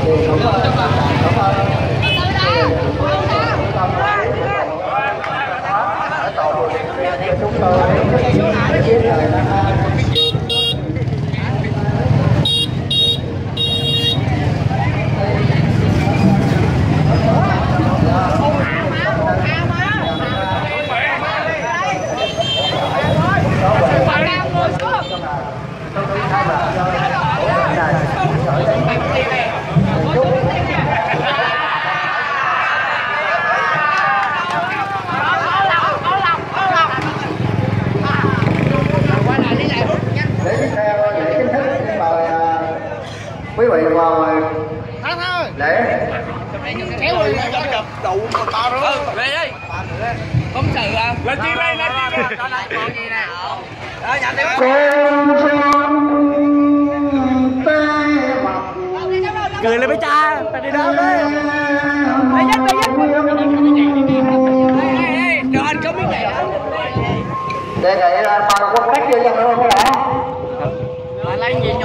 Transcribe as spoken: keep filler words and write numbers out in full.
chúng tôi chiếc rồi quý vị vào lễ kéo lên gặp đủ một to nữa về đi không sự à lên chi lên lên chi lên còn gì nè đó nhận đi cười lên với cha phải đi đâu đấy phải dắt phải dắt được anh không biết vậy đề nghị là toàn quốc khách chưa dân đâu có lẽ lấy gì